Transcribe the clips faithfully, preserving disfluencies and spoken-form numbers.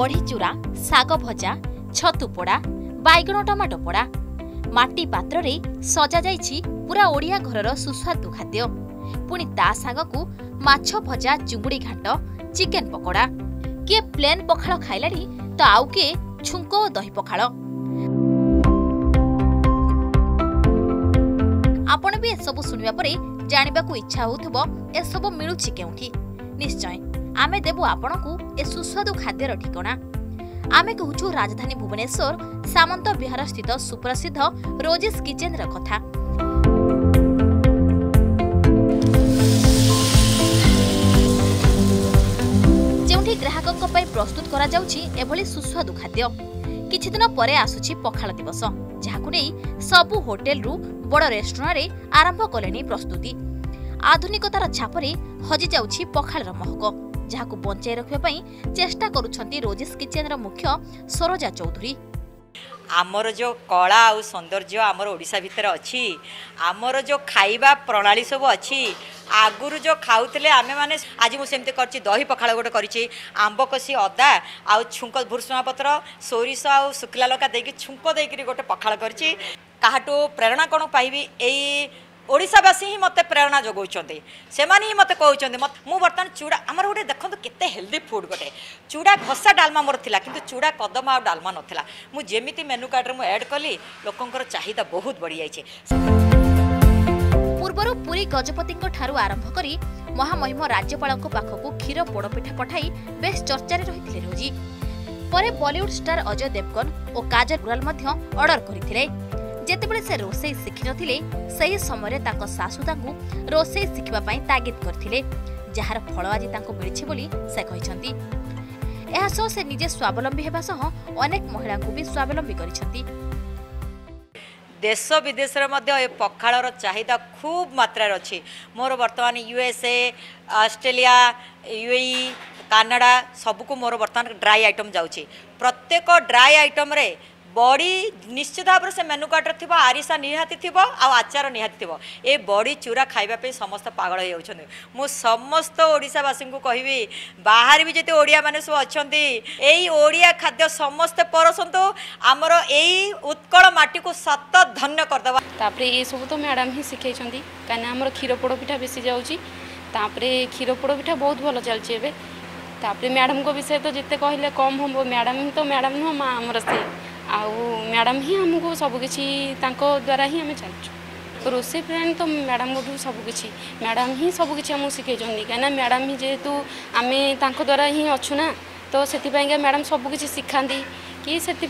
बड़ी चूरा साग भजा छतु पोड़ा बैगण टमाटो पोड़ा माटी पात्र रे सजा जाइछि पूरा ओडिया घरर सुस्वादु खाद्य पुणी ता सागकु माछ भजा चुंगुड़ी घाट चिकेन पकोड़ा किए प्लेन पखाड़ खाइलानी तो आउ किए छुंक और दही पखाड़। आपण भी एसबू शुणा पर जानवा इच्छा होथबो एसबू मिलुछि केउठी। निश्चय आमे देबु आपणकु ए सुस्वादु खाद्यर ठिकाना। आमे कहूछु राजधानी भुवनेश्वर सामंत विहार स्थित सुप्रसिद्ध रोजेस किचेन र कथा। जेउठी ग्राहकक पई प्रस्तुत करा जाउछि एभली सुस्वादु खाद्य। किछि दिन परे आसुछि पखाळ दिवस जाहाकु नै सबु होटेल रु बड़ रेस्टोरेंट रे आरंभ कलेनी प्रस्तुति। आधुनिकतार छापरे हजि जाउछि पखाळर महक जहाकु बंचाई रखिबा पई चेष्टा करूछंती रोजेस किचेन र मुख्य सरोजा चौधरी। आमर जो कला आउ सौंदर्य आमर ओडिशा भितर अच्छी आमर जो खाइबा प्रणाली सब अच्छी आगुरु जो खाऊले आमे माने आज मुझे करची दही पखाड़ गोटे करची आंब कषि अदा आउ छुंक भुरसुंगा पत्र सोरिष आउ शुक्ला लका देकी छुंक देकी गोटे पखाड़ करची। काहाटू प्रेरणा कौन पाइबी एई ओडिशावासी ही मते प्रेरणा जगौଛନ୍ତି सेमानी ही मते कहउଛନ୍ତି मु बर्तमान चूड़ा आमर गोटे देखो केते हेल्दी फूड गोटे चूड़ा घसा डालमा मोर थिला किंतु चूड़ा कदम आ डालमा नथिला मु जेमिति मेनू कार्ड रे मु ऐड कली लोकंकर चाहिदा बहुत बढ़ी जाइछे। पूर्वरु पुरी गजपतिंक ठारू आरंभ करी महामहिम राज्यपालक पाखकु खीर पोड़पिठा पठाई बेस चर्चारे रहिथिले रोजी। परे बॉलीवुड स्टार अजय देवगन और काजल अग्रवाल मध्य ऑर्डर करिथिले। जेतेबेले से रोसई शिखि नथिले सही समय ताको सासु तांकु रोसई शिखिबा पई तागिद करथिले जहार फल आज तांको मिलिछि बोली से कहिसंती। एहा सो से निजे स्वावलंबी हेबा सह अनेक महिला को भी स्वावलंबी करिसंती। देश विदेश रे मध्य ए पखाळर चाहिदा खूब मात्रा रे अछि। मोर वर्तमान यूएसए ऑस्ट्रेलिया यूएई कनाडा सबको मोर वर्तमान ड्राई आइटम जाउछि। प्रत्येक ड्राई आइटम रे बड़ी निश्चित भाव से मेनू कार्ड थी आरिसा निहाती थी आचार निहाती थी ए बड़ी चूरा खाइबा समस्त पागल हो जाउछन। मु समस्त ओडिशावासी को कहबी बाहर भी जते ओडिया माने सब अछंती एई ओडिया खाद्य समस्त परसंतु आमर एई उत्कल माटी को सत धन्य करदबा। तापरे ए सब तो मैडम ही सिखै छंती काना हमर खीर पोड़ पिठा बेसी जाउची तापरे खीर पोड़ पिठा बहुत भलो चलची एबे। तापरे मैडम को विषय तो जिते कहले कम हम मैडम ही तो मैडम नु मां हमर से आउ मैडम ही हमको सबकि द्वारा ही आम चलु रोसे फ्रेंड तो मैडम को सबकि मैडम ही सबकि आमको शिखे कहीं मैडम ही जेहेतु आम द्वारा ही अच्छु ना तो से मैडम सबकि शिखाती कि से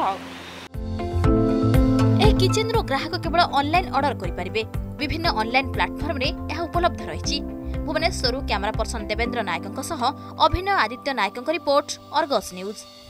किचेन रो ग्राहक केवल ऑनलाइन ऑर्डर करें विभिन्न ऑनलाइन प्लेटफॉर्म रे यह उपलब्ध रही। भुवनेश्वर कैमरा पर्सन देवेंद्र नायकों अभिनय आदित्य नायकों रिपोर्ट अर्गस न्यूज।